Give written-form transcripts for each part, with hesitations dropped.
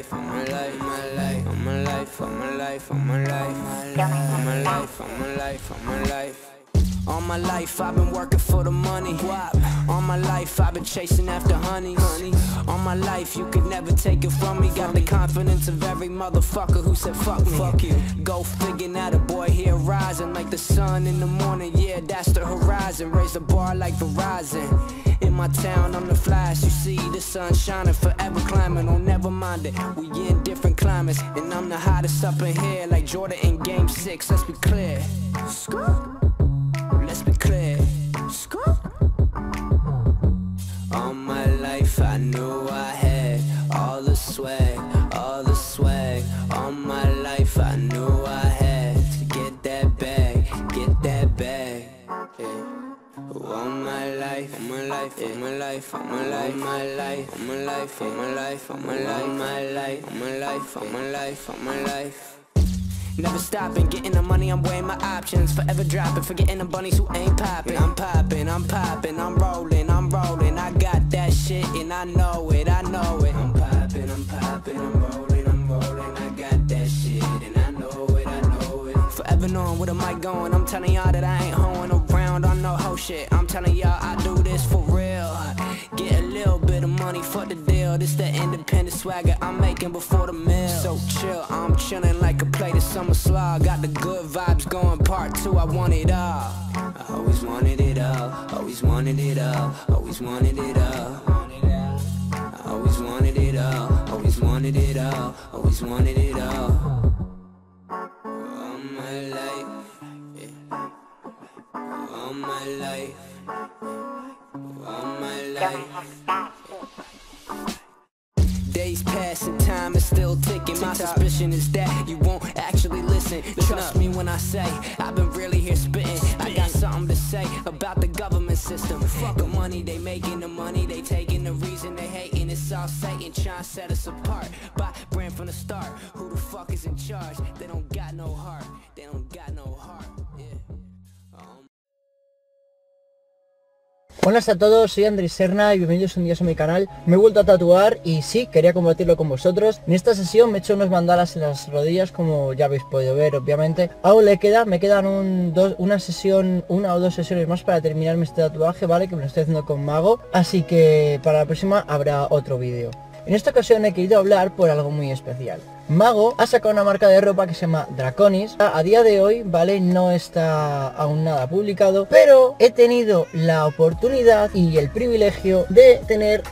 life, all my life, my life, all my life, all my life, all my life, all my life, all my life, all my life. All my life I've been working for the money. All my life I've been chasing after honey. All my life you could never take it from me. Got the confidence of every motherfucker who said fuck me. Fuck you. Go figure, now the boy here rising like the sun in the morning. Yeah, that's the horizon. Raise the bar like Verizon. In my town I'm the flash. You see the sun shining, forever climbing. Oh, never mind it, we in different climates. And I'm the hottest up in here like Jordan in game 6. Let's be clear. Let's be clear. All my life I knew I had all the swag, all the swag. All my life I knew I had to get that bag, get that bag. Yeah. All my life, all my life, all my life, all my life, my life, all my life, all my life, all my life, my life, all my life, all my life, all my life. Never stopping, getting the money, I'm weighing my options. Forever dropping, forgetting the bunnies who ain't popping. I'm popping, I'm popping, I'm rolling, I'm rolling. I got that shit and I know it, I know it. I'm popping, I'm popping, I'm rolling, I'm rolling. I got that shit and I know it, I know it. Forever knowing where the mic going, I'm telling y'all that I ain't hoeing around on no hoe shit. I'm telling y'all I do this for real. Get a little bit of money for the deal. This the independent swagger I'm making before the meal. So chill, I'm chilling like a plate of summer slog. Got the good vibes going, part 2, I want it all. I always wanted it all, always wanted it all, always wanted it all. I always wanted it all, always wanted it all, always wanted it all. All my life, yeah. All my life, all my life. Days pass and time is still ticking. My suspicion is that you won't actually listen. Trust me when I say I've been really here spitting. I got something to say about the government system. Fuck the money they making, the money they taking. The reason they hating, it's all Satan trying to set us apart. By brand from the start, who the fuck is in charge? They don't got no heart, they don't got no heart. Yeah. Buenas a todos, soy Andrés Serna y bienvenidos un día a mi canal. Me he vuelto a tatuar y sí, quería compartirlo con vosotros. En esta sesión me he hecho unos mandalas en las rodillas, como ya habéis podido ver, obviamente. Aún me quedan una o dos sesiones más para terminarme este tatuaje, ¿vale? Que me lo estoy haciendo con Mago. Así que para la próxima habrá otro vídeo. En esta ocasión he querido hablar por algo muy especial. Mago ha sacado una marca de ropa que se llama Draconis. A día de hoy, ¿vale? No está aún nada publicado, pero he tenido la oportunidad y el privilegio de tener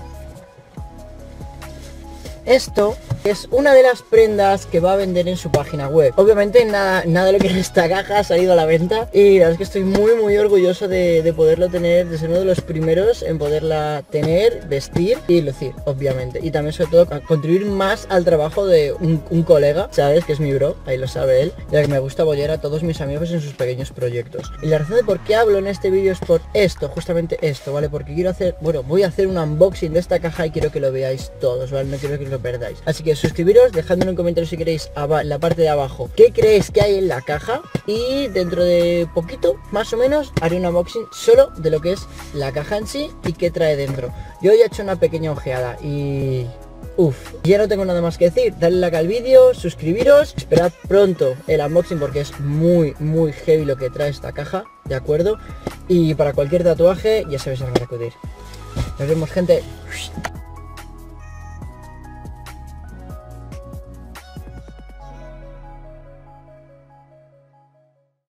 esto. Es una de las prendas que va a vender en su página web. Obviamente nada de lo que en esta caja ha salido a la venta. Y la verdad es que estoy muy orgulloso de poderlo tener, de ser uno de los primeros en poderla tener, vestir y lucir, obviamente. Y también sobre todo contribuir más al trabajo de un colega, ¿sabes? Que es mi bro, ahí lo sabe él. Ya que me gusta apoyar a todos mis amigos en sus pequeños proyectos. Y la razón de por qué hablo en este vídeo es por esto, justamente esto, ¿vale? Porque quiero hacer, bueno, voy a hacer un unboxing de esta caja y quiero que lo veáis todos, ¿vale? No quiero que os lo perdáis. Así que suscribiros, dejadme en un comentario si queréis en la parte de abajo qué creéis que hay en la caja, y dentro de poquito más o menos haré un unboxing solo de lo que es la caja en sí y qué trae dentro. Yo ya he hecho una pequeña ojeada y ya no tengo nada más que decir. Dale like al vídeo, suscribiros, esperad pronto el unboxing porque es muy heavy lo que trae esta caja, ¿de acuerdo? Y para cualquier tatuaje ya sabéis a dónde acudir. Nos vemos, gente.